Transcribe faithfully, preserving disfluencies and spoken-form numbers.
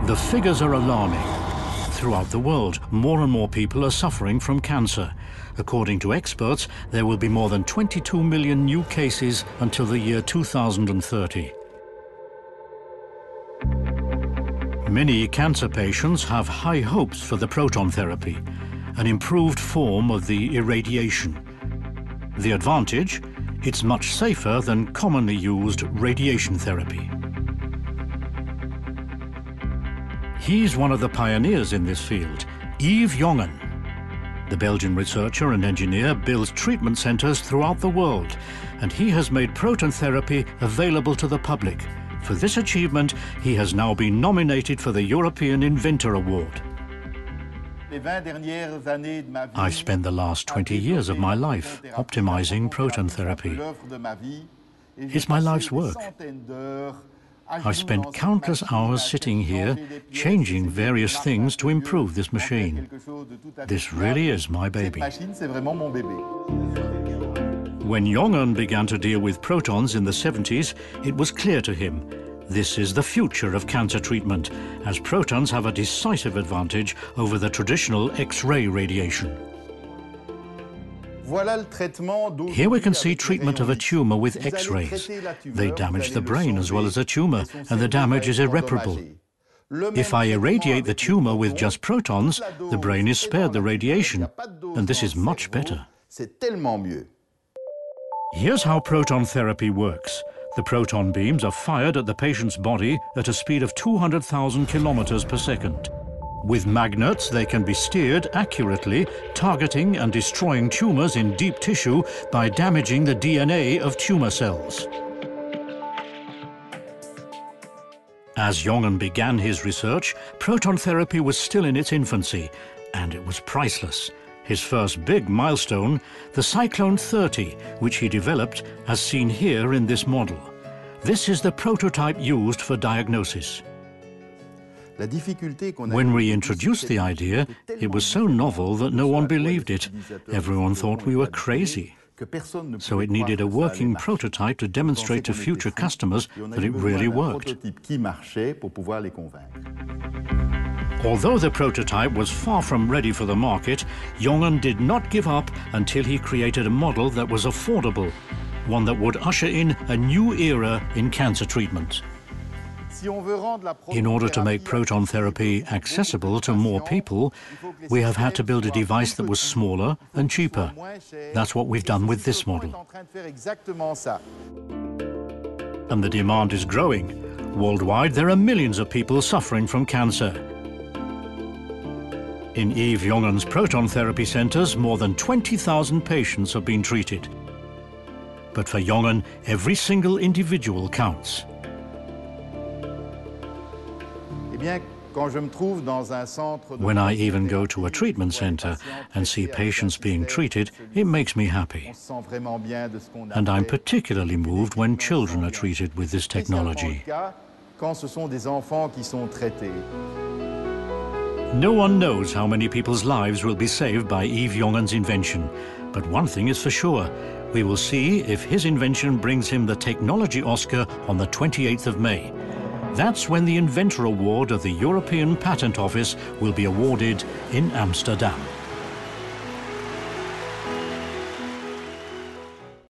The figures are alarming. Throughout the world, more and more people are suffering from cancer. According to experts, there will be more than twenty-two million new cases until the year two thousand thirty. Many cancer patients have high hopes for the proton therapy, an improved form of the irradiation. The advantage? It's much safer than commonly used radiation therapy. He's one of the pioneers in this field, Yves Jongen. The Belgian researcher and engineer builds treatment centers throughout the world, and he has made proton therapy available to the public. For this achievement, he has now been nominated for the European Inventor Award. I've spent the last twenty years of my life optimizing proton therapy. It's my life's work. I've spent countless hours sitting here, changing various things to improve this machine. This really is my baby. When Jongen began to deal with protons in the seventies, it was clear to him this is the future of cancer treatment, as protons have a decisive advantage over the traditional X-ray radiation. Here we can see treatment of a tumor with X-rays. They damage the brain as well as the tumor, and the damage is irreparable. If I irradiate the tumor with just protons, the brain is spared the radiation, and this is much better. Here's how proton therapy works. The proton beams are fired at the patient's body at a speed of two hundred thousand kilometers per second. With magnets, they can be steered accurately, targeting and destroying tumors in deep tissue by damaging the D N A of tumor cells. As Jongen began his research, proton therapy was still in its infancy, and it was priceless. His first big milestone, the Cyclone thirty, which he developed, as seen here in this model. This is the prototype used for diagnosis. When we introduced the idea, it was so novel that no one believed it. Everyone thought we were crazy. So it needed a working prototype to demonstrate to future customers that it really worked. Although the prototype was far from ready for the market, Jongen did not give up until he created a model that was affordable, one that would usher in a new era in cancer treatment. In order to make proton therapy accessible to more people, we have had to build a device that was smaller and cheaper. That's what we've done with this model. And the demand is growing. Worldwide, there are millions of people suffering from cancer. In Yves Jongen's proton therapy centers, more than twenty thousand patients have been treated. But for Jongen, every single individual counts. When I even go to a treatment center and see patients being treated, it makes me happy. And I'm particularly moved when children are treated with this technology. No one knows how many people's lives will be saved by Yves Jongen's invention. But one thing is for sure, we will see if his invention brings him the Technology Oscar on the twenty-eighth of May. That's when the Inventor Award of the European Patent Office will be awarded in Amsterdam.